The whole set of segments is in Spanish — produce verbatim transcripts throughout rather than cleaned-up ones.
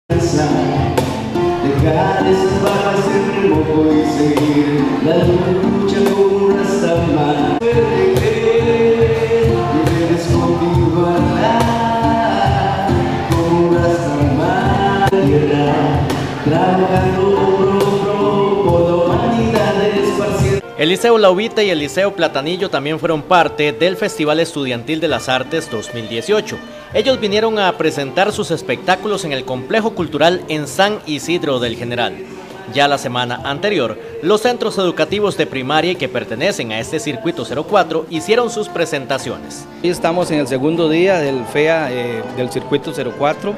Dejar esas barras en remojo y seguir la lucha con un rastaman. Debes continuar con un rastaman. Tierra, trabajando pro, pro, por la humanidad esparcida. El Liceo La Uvita y el Liceo Platanillo también fueron parte del Festival Estudiantil de las Artes dos mil dieciocho. Ellos vinieron a presentar sus espectáculos en el Complejo Cultural en San Isidro del General. Ya la semana anterior, los centros educativos de primaria que pertenecen a este circuito cero cuatro hicieron sus presentaciones. Hoy estamos en el segundo día del F E A eh, del circuito cero cuatro.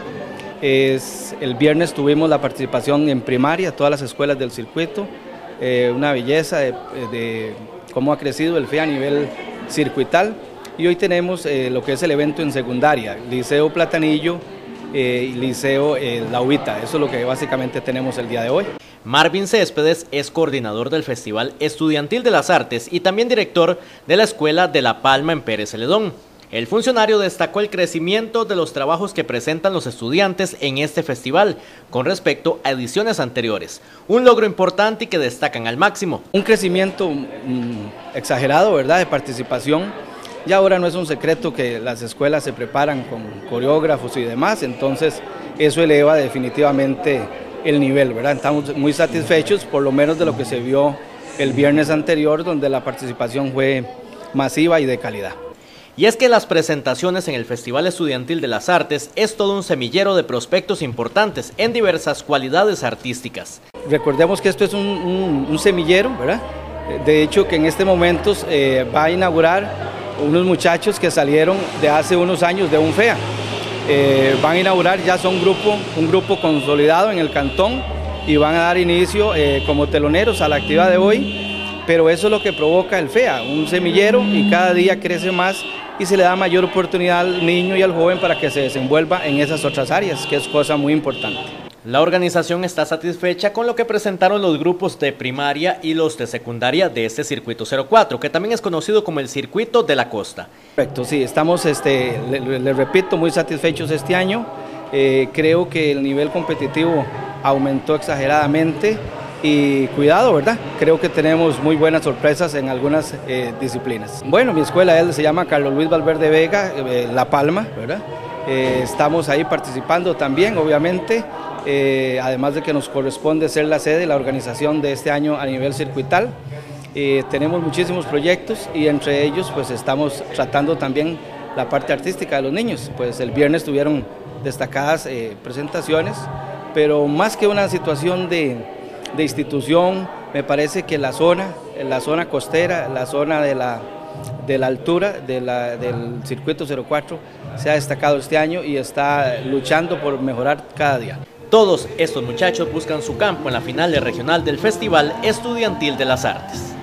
Es, el viernes tuvimos la participación en primaria, todas las escuelas del circuito. Eh, una belleza de, de cómo ha crecido el F E A a nivel circuital. Y hoy tenemos eh, lo que es el evento en secundaria, Liceo Platanillo eh, y Liceo eh, La Uvita. Eso es lo que básicamente tenemos el día de hoy. Marvin Céspedes es coordinador del Festival Estudiantil de las Artes y también director de la Escuela de La Palma en Pérez Celedón. El funcionario destacó el crecimiento de los trabajos que presentan los estudiantes en este festival con respecto a ediciones anteriores. Un logro importante y que destacan al máximo. Un crecimiento mm, exagerado, ¿verdad?, de participación. Ya ahora no es un secreto que las escuelas se preparan con coreógrafos y demás, entonces eso eleva definitivamente el nivel, ¿verdad? Estamos muy satisfechos por lo menos de lo que se vio el viernes anterior, donde la participación fue masiva y de calidad. Y es que las presentaciones en el Festival Estudiantil de las Artes es todo un semillero de prospectos importantes en diversas cualidades artísticas. Recordemos que esto es un, un, un semillero, ¿verdad? De hecho que en este momento eh, va a inaugurar unos muchachos que salieron de hace unos años de un F E A. Eh, van a inaugurar, ya son grupo, un grupo consolidado en el cantón y van a dar inicio eh, como teloneros a la actividad de hoy, pero eso es lo que provoca el F E A, un semillero, y cada día crece más y se le da mayor oportunidad al niño y al joven para que se desenvuelva en esas otras áreas, que es cosa muy importante. La organización está satisfecha con lo que presentaron los grupos de primaria y los de secundaria de este circuito cero cuatro, que también es conocido como el circuito de la costa. Correcto, sí, estamos, este, le, le repito, muy satisfechos este año. Eh, creo que el nivel competitivo aumentó exageradamente y cuidado, ¿verdad? Creo que tenemos muy buenas sorpresas en algunas eh, disciplinas. Bueno, mi escuela él, se llama Carlos Luis Valverde Vega, eh, La Palma, ¿verdad? Eh, estamos ahí participando también, obviamente. Eh, además de que nos corresponde ser la sede de la organización de este año a nivel circuital. Eh, tenemos muchísimos proyectos y entre ellos pues estamos tratando también la parte artística de los niños. Pues el viernes tuvieron destacadas eh, presentaciones, pero más que una situación de, de institución, me parece que la zona, la zona costera, la zona de la, de la altura de la, del circuito cero cuatro se ha destacado este año y está luchando por mejorar cada día. Todos estos muchachos buscan su campo en la final regional del Festival Estudiantil de las Artes.